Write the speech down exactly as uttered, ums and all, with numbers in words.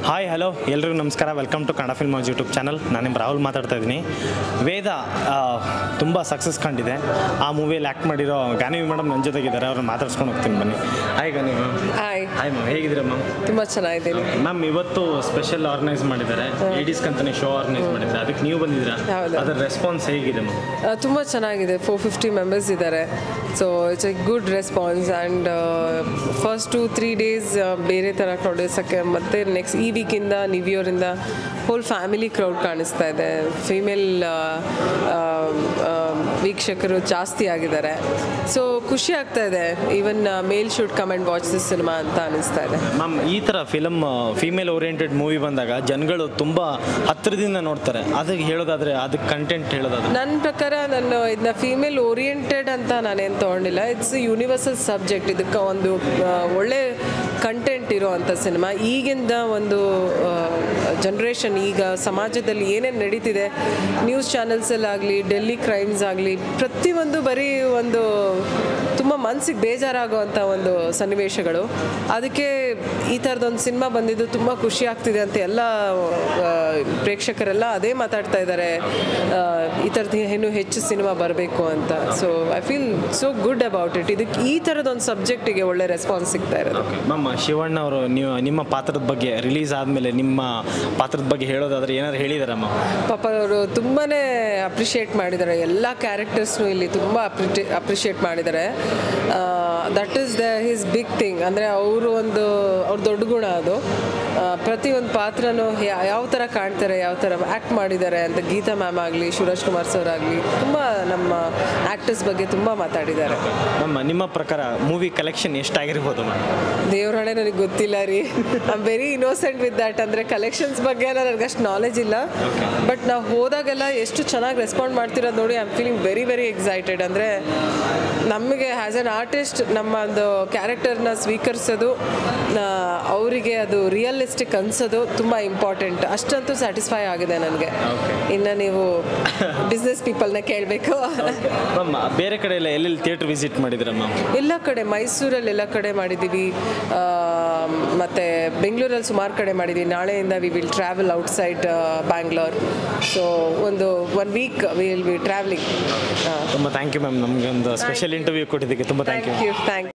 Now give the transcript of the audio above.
Hi hello ಎಲ್ರಿಗೂ ನಮಸ್ಕಾರ. Welcome to Kannada Filmology YouTube channel. ನಾನು ನಿಮ್ಮ ರಾಹುಲ್ ಮಾತಾಡ್ತಾ ಇದ್ದೀನಿ. ವೇದ ತುಂಬ ಸಕ್ಸಸ್ ಕಂಡಿದೆ. ಆ ಮೂವಿಯಲ್ಲಿ ಆ್ಯಕ್ಟ್ ಮಾಡಿರೋ ಗಾನವಿ ಮೇಡಮ್ ನನ್ನ ಜೊತೆಗಿದ್ದಾರೆ. ಅವ್ರನ್ನ ಮಾತಾಡ್ಸ್ಕೊಂಡು ಹೋಗ್ತೀನಿ ಬನ್ನಿ. Hi Ganavi ma'am. Hi hi ma'am, ಹೇಗಿದ್ದೀರಾ ಮ್ಯಾಮ್? ತುಂಬ ಚೆನ್ನಾಗಿದ್ದೀನಿ ಮ್ಯಾಮ್. ಇವತ್ತು ಸ್ಪೆಷಲ್ ಆರ್ಗನೈಸ್ ಮಾಡಿದ್ದಾರೆ, ಲೇಡೀಸ್ ಕಂತಾನೆ ಶೋ ಆರ್ಗನೈಸ್ ಮಾಡಿದ್ದಾರೆ. ಅದಕ್ಕೆ ನೀವು ಬಂದಿದ್ದೀರಾ? ಅದರ ರೆಸ್ಪಾನ್ಸ್ ಹೇಗಿದೆ ಮ್ಯಾಮ್? ತುಂಬ ಚೆನ್ನಾಗಿದೆ. ಫೋರ್ ಫಿಫ್ಟಿ ಮೆಂಬರ್ಸ್ ಇದ್ದಾರೆ. So it's a good response and first two three days ಬೇರೆ ಥರ ಕ್ರೌಡೇಸಕ್ಕೆ ಮತ್ತು ನೆಕ್ಸ್ಟ್ ಈ ವೀಕಿಂದ ನ್ಯೂ ಇಯರಿಂದ ಹೋಲ್ ಫ್ಯಾಮಿಲಿ ಕ್ರೌಡ್ ಕಾಣಿಸ್ತಾ ಇದೆ. ಫೀಮೇಲ್ ವೀಕ್ಷಕರು ಜಾಸ್ತಿ ಆಗಿದ್ದಾರೆ. ಸೊ ಖುಷಿ ಆಗ್ತಾ ಇದೆ. Even male should come and watch this cinema ಅಂತ ಅನಿಸ್ತಾ ಇದೆ. ಮ್ಯಾಮ್, ಈ ಥರ ಫಿಲಮ್ ಫೀಮೇಲ್ ಓರಿಯೆಂಟೆಡ್ ಮೂವಿ ಬಂದಾಗ ಜನಗಳು ತುಂಬ ಹತ್ತಿರದಿಂದ ನೋಡ್ತಾರೆ. ಅದಕ್ಕೆ ಹೇಳೋದಾದರೆ ಅದಕ್ಕೆ ಕಂಟೆಂಟ್ ಹೇಳೋದಾದ್ರೆ ನನ್ನ ಪ್ರಕಾರ ನಾನು ಇದನ್ನ ಫೀಮೇಲ್ ಓರಿಯೆಂಟೆಡ್ ಅಂತ ನಾನೇನು ತೊಗೊಂಡಿಲ್ಲ. It's universal subject. ಇದಕ್ಕೆ ಒಂದು ಒಳ್ಳೆ ಕಂಟೆಂಟ್ ಇರೋವಂಥ ಸಿನಿಮಾ. ಈಗಿಂದ ಒಂದು ಜನ್ರೇಷನ್, ಈಗ ಸಮಾಜದಲ್ಲಿ ಏನೇನು ನಡೀತಿದೆ, ನ್ಯೂಸ್ ಚಾನೆಲ್ಸಲ್ಲಾಗಲಿ, ಡೆಲ್ಲಿ ಕ್ರೈಮ್ಸ್ ಆಗಲಿ, ಪ್ರತಿಯೊಂದು ಬರೀ ಒಂದು ತುಂಬ ಮನಸ್ಸಿಗೆ ಬೇಜಾರಾಗುವಂಥ ಒಂದು ಸನ್ನಿವೇಶಗಳು. ಅದಕ್ಕೆ ಈ ಥರದೊಂದು ಸಿನಿಮಾ ಬಂದಿದ್ದು ತುಂಬ ಖುಷಿ ಆಗ್ತಿದೆ ಅಂತ ಎಲ್ಲ ಪ್ರೇಕ್ಷಕರೆಲ್ಲ ಅದೇ ಮಾತಾಡ್ತಾ ಇದ್ದಾರೆ. ಈ ಥರದ್ದು ಇನ್ನೂ ಹೆಚ್ಚು ಸಿನಿಮಾ ಬರಬೇಕು ಅಂತ. So I feel so good about it. ಇದಕ್ಕೆ ಈ ಥರದೊಂದು ಸಬ್ಜೆಕ್ಟಿಗೆ ಒಳ್ಳೆ ರೆಸ್ಪಾನ್ಸ್ ಸಿಗ್ತಾ ಇರೋದು. ಮ್ಯಾಮ್, ಶಿವಣ್ಣ ಅವರು ನೀವು ನಿಮ್ಮ ಪಾತ್ರದ ಬಗ್ಗೆ ರಿಲೀಸ್ ಆದಮೇಲೆ ನಿಮ್ಮ ಪಾತ್ರದ ಬಗ್ಗೆ ಹೇಳೋದಾದ್ರೆ ಏನಾದ್ರು ಹೇಳಿದಾರಮ್ಮ? ಪಾಪ ಅವರು ತುಂಬಾ ಅಪ್ರಿಷಿಯೇಟ್ ಮಾಡಿದ್ದಾರೆ. ಎಲ್ಲ ಕ್ಯಾರೆಕ್ಟರ್ಸ್ನು ಇಲ್ಲಿ ತುಂಬ ಅಪ್ರಿಟೇ ಅಪ್ರಿಷಿಯೇಟ್ ಮಾಡಿದ್ದಾರೆ. That is the his big thing. ಅಂದರೆ ಅವರು ಒಂದು ಅವ್ರ ದೊಡ್ಡ ಗುಣ ಅದು. ಪ್ರತಿಯೊಂದು ಪಾತ್ರನೂ ಯಾವ ಥರ ಕಾಣ್ತಾರೆ, ಯಾವ ಥರ ಆ್ಯಕ್ಟ್ ಮಾಡಿದ್ದಾರೆ ಅಂತ ಗೀತಾ ಮ್ಯಾಮ್ ಆಗಲಿ, ಶಿವರಾಜ್ಕುಮಾರ್ ಸರ್ ಆಗಲಿ ತುಂಬ ನಮ್ಮ ಆ್ಯಕ್ಟರ್ಸ್ ಬಗ್ಗೆ ತುಂಬ ಮಾತಾಡಿದ್ದಾರೆ. ಮ್ಯಾಮ್, ನಿಮ್ಮ ಪ್ರಕಾರ ಮೂವಿ ಕಲೆಕ್ಷನ್ ಎಷ್ಟಾಗಿರ್ಬೋದು ಮ್ಯಾಮ್? ದೇವ್ರಹಣೆ ನನಗೆ ಗೊತ್ತಿಲ್ಲ ರೀ. I am very innocent with that. ಅಂದರೆ ಕಲೆಕ್ಷನ್ಸ್ ಬಗ್ಗೆ ಎಲ್ಲ ನನಗೆ ಅಷ್ಟು ನಾಲೆಜ್ ಇಲ್ಲ. ಬಟ್ ನಾವು ಹೋದಾಗೆಲ್ಲ ಎಷ್ಟು ಚೆನ್ನಾಗಿ ರೆಸ್ಪಾಂಡ್ ಮಾಡ್ತಿರೋದು ನೋಡಿ I am feeling very very excited. ಅಂದರೆ ನಮಗೆ ಆ್ಯಸ್ ಎನ್ ಆರ್ಟಿಸ್ಟ್ ನಮ್ಮ ಒಂದು ಕ್ಯಾರೆಕ್ಟರ್ನ ಸ್ವೀಕರಿಸೋದು, ಅವರಿಗೆ ಅದು ರಿಯಲಿಸ್ಟಿಕ್ ಅನ್ಸೋದು ತುಂಬ ಇಂಪಾರ್ಟೆಂಟ್. ಅಷ್ಟಂತೂ ಸ್ಯಾಟಿಸ್ಫೈ ಆಗಿದೆ ನನಗೆ. ಇನ್ನು ನೀವು ಬಿಸ್ನೆಸ್ ಪೀಪಲ್ನ ಕೇಳಬೇಕು. ಮ್ಯಾಮ್, ಬೇರೆ ಕಡೆ ಎಲ್ಲ ಎಲ್ಲೆಲ್ಲಿ ಥಿಯೇಟ್ರ್ ವಿಸಿಟ್ ಮಾಡಿದ್ದೀರಾ ಮ್ಯಾಮ್? ಎಲ್ಲ ಕಡೆ, ಮೈಸೂರಲ್ಲಿ ಎಲ್ಲ ಕಡೆ ಮಾಡಿದ್ದೀವಿ, ಮತ್ತು ಬೆಂಗಳೂರಲ್ಲಿ ಸುಮಾರು ಕಡೆ ಮಾಡಿದ್ದೀವಿ. ನಾಳೆಯಿಂದ we will travel outside Bangalore. So ಒಂದು one week we will be travelling. ತುಂಬ ಥ್ಯಾಂಕ್ ಯು ಮ್ಯಾಮ್. ನಮಗೆ ಒಂದು ಸ್ಪೆಷಲ್ ಇಂಟರ್ವ್ಯೂ ಕೊಟ್ಟಿದ್ದಕ್ಕೆ ತುಂಬ ಥ್ಯಾಂಕ್ ಯು. Thank you.